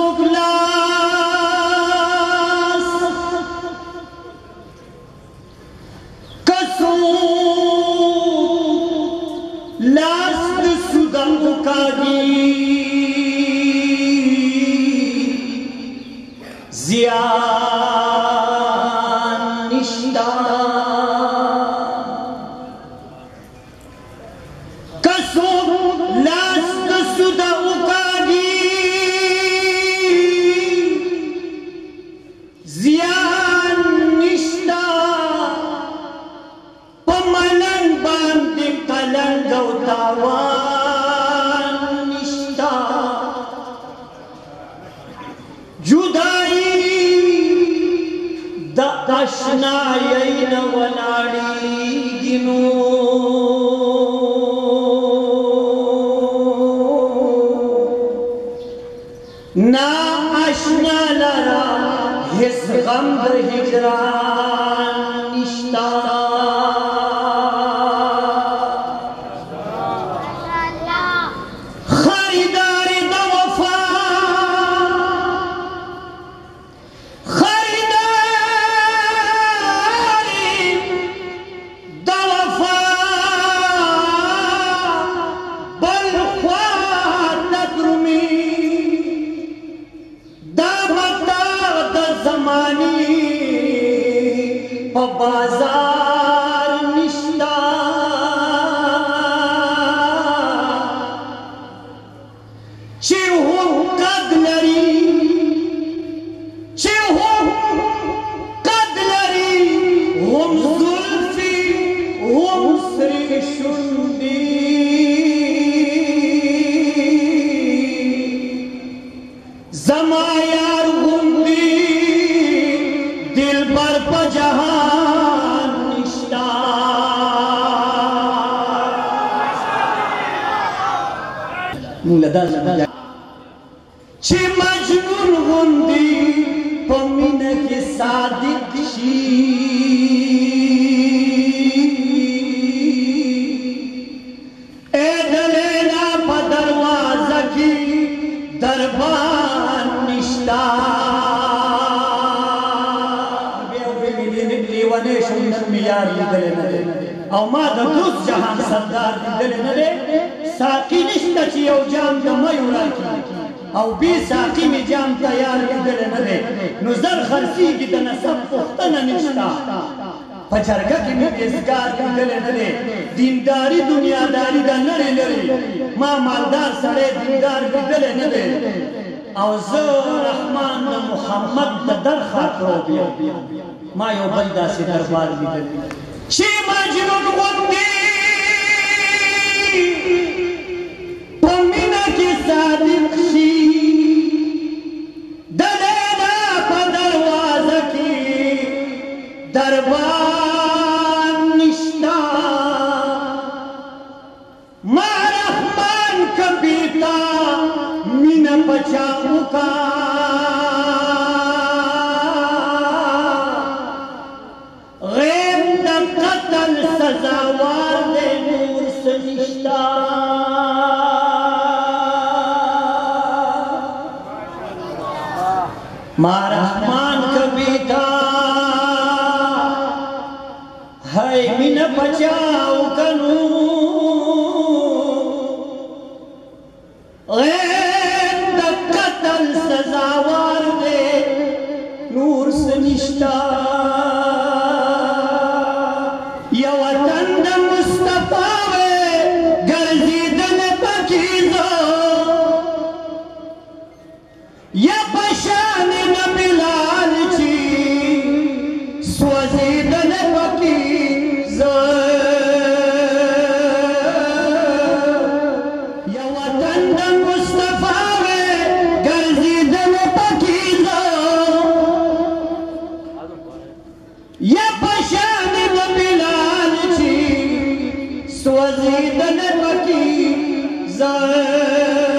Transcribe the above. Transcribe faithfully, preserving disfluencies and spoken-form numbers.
ما یو بل داسې دربار لیدلی چې مجنون غوندې په مینه کې صادق شي د لیلا په دروازه کې دربار نشته ما رحمان کبیتا مینه په چا وکړه ما رحمان کبیتا ہے من بچاؤ کنو غیر دا قتل سزاوار دے نور سنشتا یا وطن دا مصطفیٰ گرزیدن پکیزو یا پشان نبلال چی سوزیدن پکیزو یا وطن دا مصطفیٰ گرزیدن پکیزو یا پشان نبلال چی سوزیدن پکیزو